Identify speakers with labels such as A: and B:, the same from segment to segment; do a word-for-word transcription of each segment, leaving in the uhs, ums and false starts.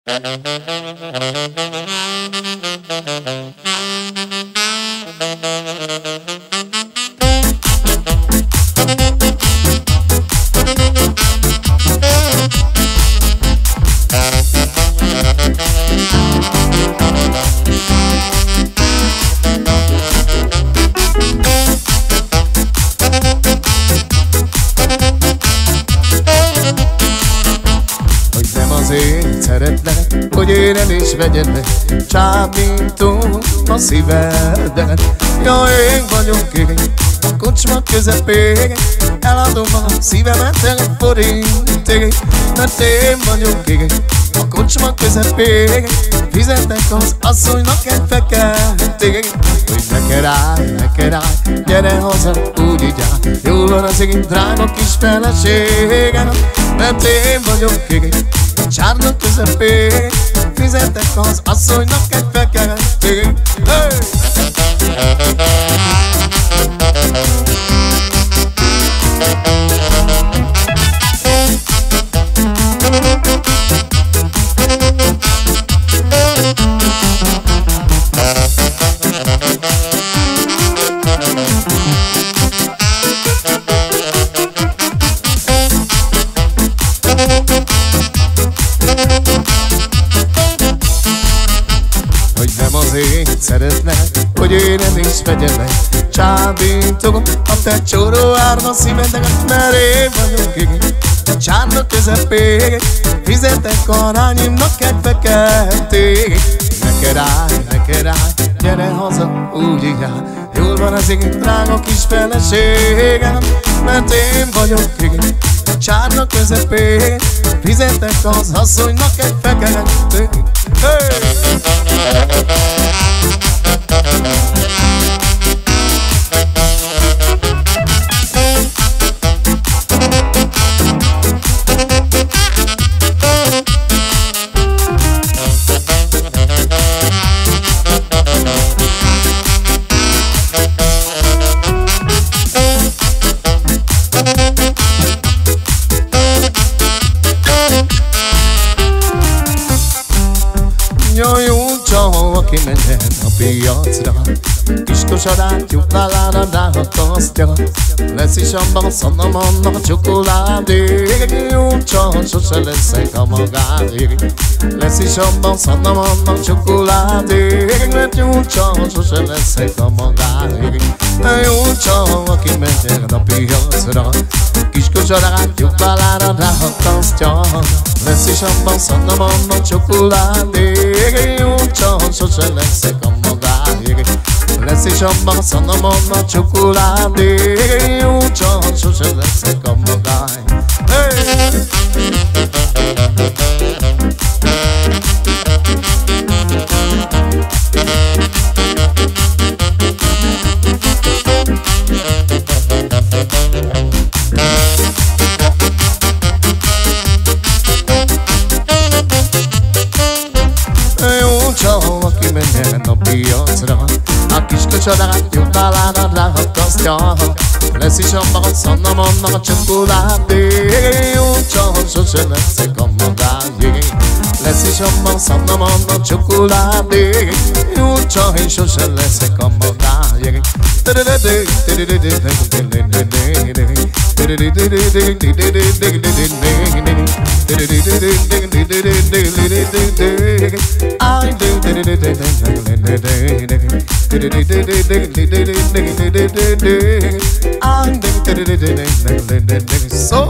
A: Szeretlek, hogy én el is vegyelek, csábítom a szívedet. Ja, én vagyok én, a kocsma közepén, eladom a szívemet egy forintért. Mert én vagyok én, a kocsma közepén, fizetek az asszonynak egy feketét. Hogy neked állj, neked állj, gyere haza, úgy így áll. Jól van az én drága kis feleségem, mert én vagyok én, a csárnok közepén, fizetek az asszonynak egy feketét. Hey! Szeretlek, hogy én el is vegyelek, csábítom a te csóró árva szívedet. Mert én vagyok én, a csárnok közepén, fizetek arányimnak egy feketét. Neked állj, neked állj, gyere haza, úgy így áll. Jól van az én drága kis feleségem, mert én vagyok én, a csárnok közepén, fizetek az asszonynak egy feketét. Hey! Kimenjen a piacra, kis kosadát lyukválára ráhatasztja. Lesz is abban szannom annak a csokoládék, jó csak sose leszek a magáék. Lesz is abban szannom annak a csokoládék, mert jó csak sose leszek a magáék. Jó csak aki menjen a piacra, kis kosadát lyukválára ráhatasztja. Lesz is abban szannom annak a csokoládék, jó csak sose leszek a magáék. Lesz is abban szannom annak a csokoládék, jó csak sose leszek a magáék. Hey! Menjen a piacra, a kis kocsodát lyukválára ráhatasztja. Lesz is abban szannom annak a csokoládék, jó csak sose leszek a magáék. Lesz is abban szannom annak a csokoládék, jó csak én sose leszek a magáék. So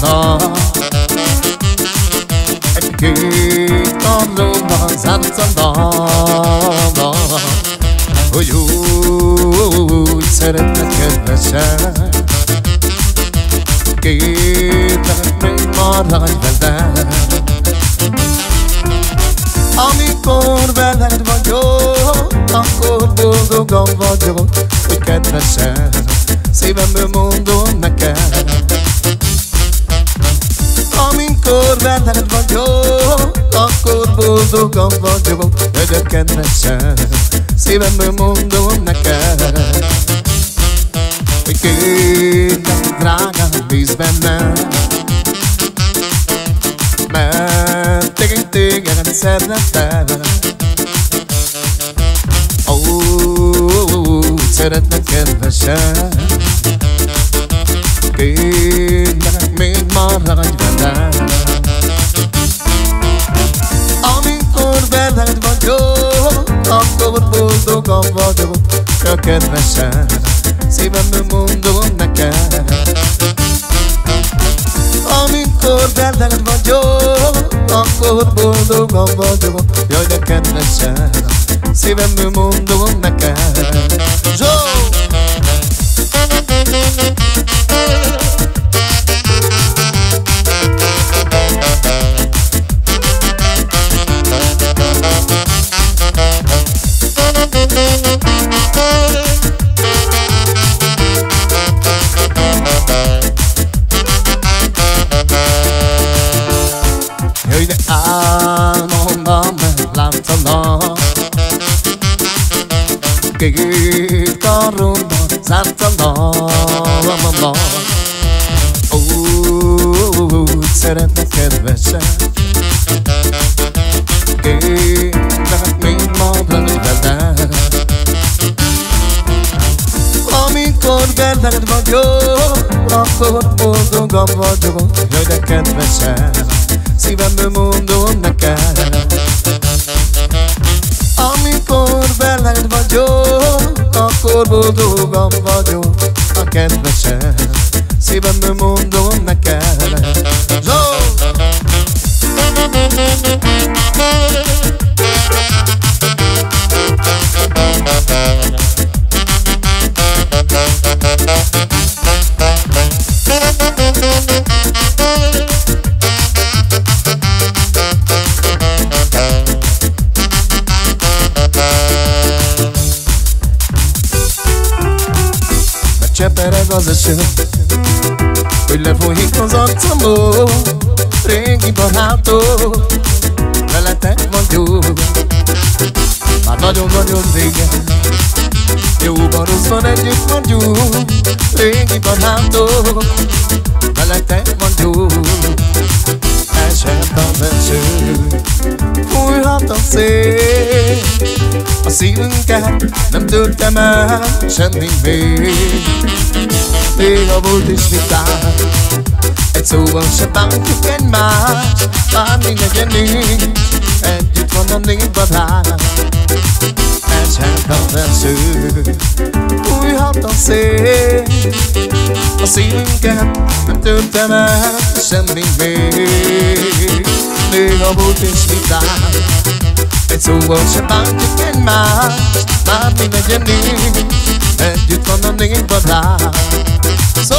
A: nap. Egy-két karlóban zárt a nap, hogy úgy szeretnek kedvesen. Kérlek, még maradj velem. Amikor veled vagyok, akkor boldogan vagyok, hogy kedvesen szívemből mondom neked. Amikor veled vagyok, akkor boldogan vagyok, hogy kedvesen szívemből mondom neked. Hogy kérlek, drágám, bízz bennem, mert téged, téged szeretem. Ó, szeretnek kedvesen. Kérlek, még maradj velem. Amikor veled vagyok, akkor boldogan vagyok, ja kedvesen szívemből mondom neked. Amikor veled vagyok, akkor boldogan vagyok, jaj de kedvesen szívemből mondom neked. Zsó! Jöjj de álmomban megláttalak, két karomban zártalak. Úgy szeretnek kedvesen. Kérlek, még maradj velem. Amikor veled vagyok, akkor boldogan vagyok, jaj de kedvesen szívemből mondom neked. Amikor veled vagyok, akkor boldogan vagyok, a kedvesen szívemből mondom neked. Zsó! Csepereg az eső, hogy lefolyik az arcomból. Régi barátok, veletek vagyok már nagyon-nagyon régen. Jóban, rosszban együtt vagyunk. Régi barátok, veletek vagyok. Esett az eső, fújhat a szél, a szívünket nem törtem el semmi még. Néha volt is vitán, egy szóval se bántjuk egymást. Bármi legyen nincs, együtt van a négy barát. Esett az eső, fújhat a szél, a szívünket nem törtem el semmi még. Néha volt is vitán, egy szóval se bántjuk egymást. Bármi legyen nincs, együtt van a négy barát. Szó!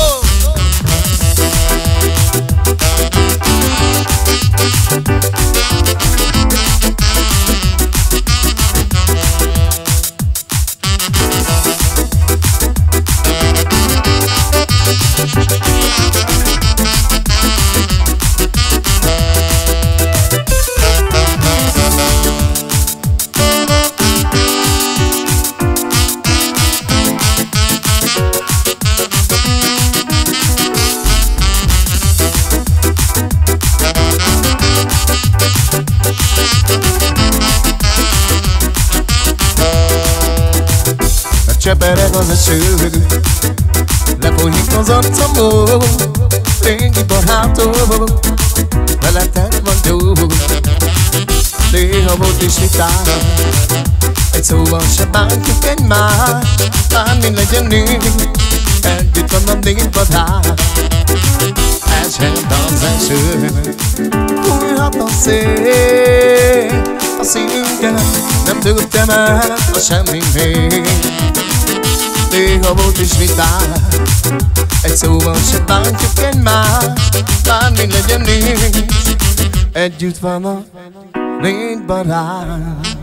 A: Csepereg az eső, lefolyik az arcomból. Régi barátok, veletek vagyok. Néha volt is vitán, egy szóval se bántjuk egymást. Bármi legyen nincs, együtt van a négy barát. csend az eső, fújhat a szél a szívünket, nem tűntem el a semmi még. Néha volt is vitár, egy szóval se bántjuk egymást, bármi legyen is, együtt van a négy barát.